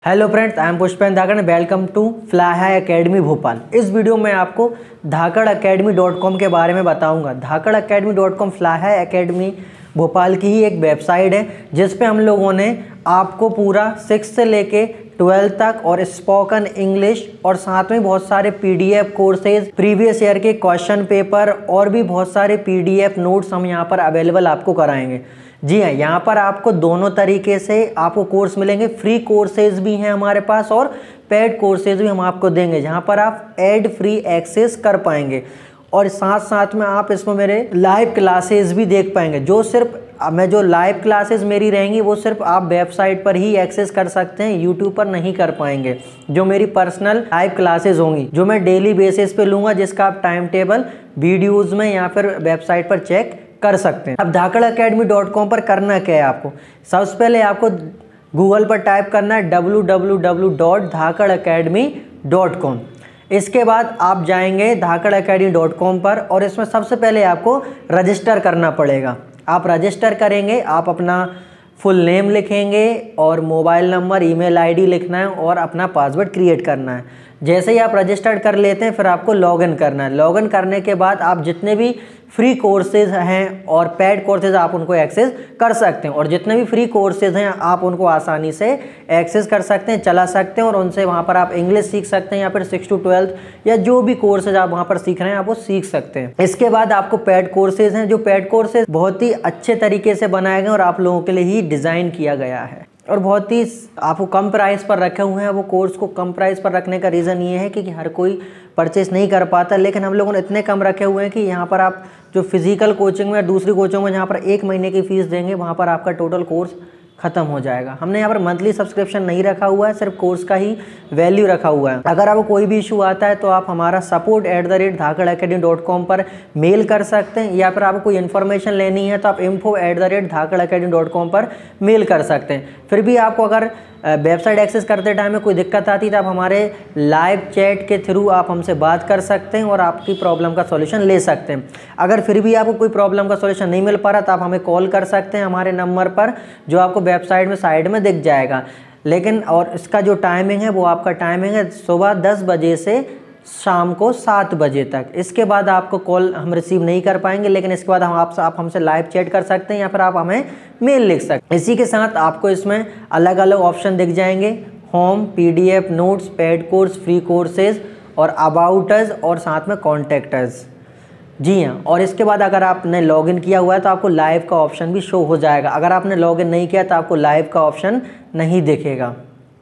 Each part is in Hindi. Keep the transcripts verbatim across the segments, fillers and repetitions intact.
Hello friends, I am Pushpendra Dhakad. Welcome to fly high academy Bhopal. इस वीडियो में आपको धाकड़ अकेडमी डॉट कॉम के बारे में बताऊंगा। Dhakad academy dot com fly high academy Bhopal की ही एक वेबसाइट है जिस पे हम लोगों ने आपको पूरा सिक्स से लेके ट्वेल्थ तक और स्पोकन इंग्लिश और साथ में बहुत सारे पीडीएफ कोर्सेज, प्रीवियस ईयर के क्वेश्चन पेपर और भी बहुत सारे पीडीएफ नोट्स हम यहाँ पर अवेलेबल आपको कराएंगे। जी हाँ, यहाँ पर आपको दोनों तरीके से आपको कोर्स मिलेंगे। फ्री कोर्सेज भी हैं हमारे पास और पेड कोर्सेज भी हम आपको देंगे जहाँ पर आप एड फ्री एक्सेस कर पाएंगे और साथ साथ में आप इसमें मेरे लाइव क्लासेस भी देख पाएंगे। जो सिर्फ मैं जो लाइव क्लासेस मेरी रहेंगी वो सिर्फ आप वेबसाइट पर ही एक्सेस कर सकते हैं, यूट्यूब पर नहीं कर पाएंगे। जो मेरी पर्सनल लाइव क्लासेस होंगी जो मैं डेली बेसिस पे लूँगा, जिसका आप टाइम टेबल वीडियोज़ में या फिर वेबसाइट पर चेक कर सकते हैं। अब धाकड़ अकेडमी डॉट कॉम पर करना क्या है, आपको सबसे पहले आपको गूगल पर टाइप करना है W W W dot Dhakad academy dot com. इसके बाद आप जाएंगे धाकड़ अकेडमी डॉट कॉम पर और इसमें सबसे पहले आपको रजिस्टर करना पड़ेगा। आप रजिस्टर करेंगे, आप अपना फुल नेम लिखेंगे और मोबाइल नंबर, ईमेल आईडी लिखना है और अपना पासवर्ड क्रिएट करना है। जैसे ही आप रजिस्टर्ड कर लेते हैं फिर आपको लॉगिन करना है। लॉगिन करने के बाद आप जितने भी फ्री कोर्सेज हैं और पेड कोर्सेज आप उनको एक्सेस कर सकते हैं और जितने भी फ्री कोर्सेज हैं आप उनको आसानी से एक्सेस कर सकते हैं, चला सकते हैं और उनसे वहाँ पर आप इंग्लिश सीख सकते हैं या फिर सिक्स टू ट्वेल्थ या जो भी कोर्सेज आप वहाँ पर सीख रहे हैं आप वो सीख सकते हैं। इसके बाद आपको पेड कोर्सेज हैं, जो पेड कोर्सेज बहुत ही अच्छे तरीके से बनाए गए और आप लोगों के लिए ही डिज़ाइन किया गया है और बहुत ही आपको कम प्राइस पर रखे हुए हैं। वो कोर्स को कम प्राइस पर रखने का रीज़न ये है कि हर कोई परचेस नहीं कर पाता, लेकिन हम लोगों ने इतने कम रखे हुए हैं कि यहाँ पर आप जो फिजिकल कोचिंग में, दूसरी कोचिंग में जहाँ पर एक महीने की फ़ीस देंगे वहाँ पर आपका टोटल कोर्स ख़त्म हो जाएगा। हमने यहाँ पर मंथली सब्सक्रिप्शन नहीं रखा हुआ है, सिर्फ कोर्स का ही वैल्यू रखा हुआ है। अगर आपको कोई भी इशू आता है तो आप हमारा support at the rate Dhakad academy dot com पर मेल कर सकते हैं या फिर आपको कोई इन्फॉर्मेशन लेनी है तो आप info at the rate Dhakad academy dot com पर मेल कर सकते हैं। फिर भी आपको अगर वेबसाइट एक्सेस करते टाइम में कोई दिक्कत आती है तो आप हमारे लाइव चैट के थ्रू आप हमसे बात कर सकते हैं और आपकी प्रॉब्लम का सॉल्यूशन ले सकते हैं। अगर फिर भी आपको कोई प्रॉब्लम का सॉल्यूशन नहीं मिल पा रहा तो आप हमें कॉल कर सकते हैं हमारे नंबर पर जो आपको वेबसाइट में साइड में दिख जाएगा। लेकिन और इसका जो टाइमिंग है वो आपका टाइमिंग है सुबह दस बजे से शाम को सात बजे तक। इसके बाद आपको कॉल हम रिसीव नहीं कर पाएंगे, लेकिन इसके बाद हम आप, आप हमसे लाइव चैट कर सकते हैं या फिर आप हमें मेल लिख सकते हैं। इसी के साथ आपको इसमें अलग अलग ऑप्शन दिख जाएंगे, home, PDF notes, paid course, free courses और अबाउट अस और साथ में कॉन्टैक्ट अस। जी हाँ, और इसके बाद अगर आपने लॉगिन किया हुआ है तो आपको लाइव का ऑप्शन भी शो हो जाएगा। अगर आपने लॉगिन नहीं किया तो आपको लाइव का ऑप्शन नहीं दिखेगा।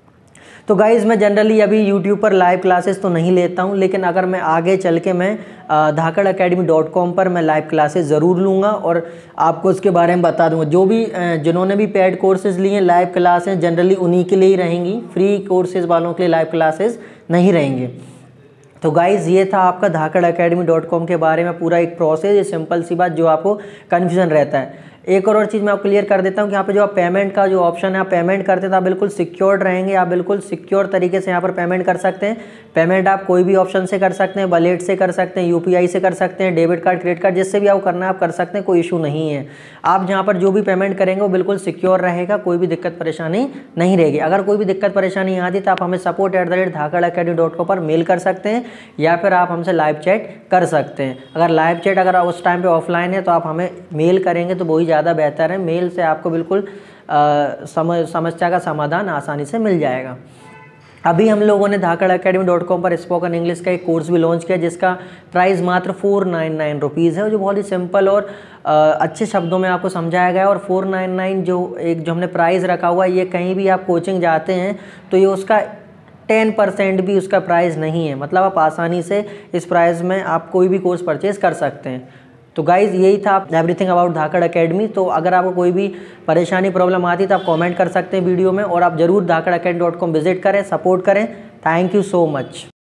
तो गाइज़, मैं जनरली अभी यूट्यूब पर लाइव क्लासेस तो नहीं लेता हूं, लेकिन अगर मैं आगे चल के मैं धाकड़ अकेडमी डॉट कॉम पर मैं लाइव क्लासेस ज़रूर लूँगा और आपको उसके बारे में बता दूंगा। जो भी जिन्होंने भी पेड कोर्सेज लिए लाइव क्लासेस जनरली उन्हीं के लिए ही रहेंगी, फ्री कोर्सेज वालों के लिए लाइव क्लासेस नहीं रहेंगे। तो गाइज़, ये था आपका धाकड़ अकेडमी डॉट कॉम के बारे में पूरा एक प्रोसेस। ये सिंपल सी बात जो आपको कन्फ्यूज़न रहता है। एक और, और चीज़ मैं आपको क्लियर कर देता हूँ कि यहाँ पे जो आप पेमेंट का जो ऑप्शन है आप पेमेंट करते हैं तो आप बिल्कुल सिक्योर्ड रहेंगे। आप बिल्कुल सिक्योर तरीके से यहाँ पर पेमेंट कर सकते हैं। पेमेंट आप कोई भी ऑप्शन से कर सकते हैं, वॉलेट से कर सकते हैं, यूपीआई से कर सकते हैं, डेबिट कार्ड, क्रेडिट कार्ड, जिससे भी आपको करना है आप कर सकते हैं, कोई इशू नहीं है। आप जहाँ पर जो भी पेमेंट करेंगे वो बिल्कुल सिक्योर रहेगा, कोई भी दिक्कत परेशानी नहीं रहेगी। अगर कोई भी दिक्कत परेशानी आती तो आप हमें support at the rate Dhakad academy dot com पर मेल कर सकते हैं या फिर आप हमसे लाइव चैट कर सकते हैं। अगर लाइव चैट अगर उस टाइम पर ऑफलाइन है तो आप हमें मेल करेंगे तो वही ज़्यादा बेहतर है। मेल से आपको बिल्कुल समस्या का समाधान आसानी से मिल जाएगा। अभी हम लोगों ने धाकड़ अकेडमी डॉट कॉम पर स्पोकन इंग्लिश का एक कोर्स भी लॉन्च किया जिसका प्राइस मात्र फोर नाइन नाइन रुपीज़ है, जो बहुत ही सिंपल और आ, अच्छे शब्दों में आपको समझाया गया है। और फोर नाइन नाइन जो एक जो हमने प्राइस रखा हुआ है, ये कहीं भी आप कोचिंग जाते हैं तो ये उसका टेन परसेंट भी उसका प्राइस नहीं है। मतलब आप आसानी से इस प्राइस में आप कोई भी कोर्स परचेज़ कर सकते हैं। तो गाइज़, यही था एवरीथिंग अबाउट धाकड़ अकेडमी। तो अगर आपको कोई भी परेशानी, प्रॉब्लम आती है तो आप कमेंट कर सकते हैं वीडियो में और आप ज़रूर Dhakad academy dot com visit करें, सपोर्ट करें। Thank you so much.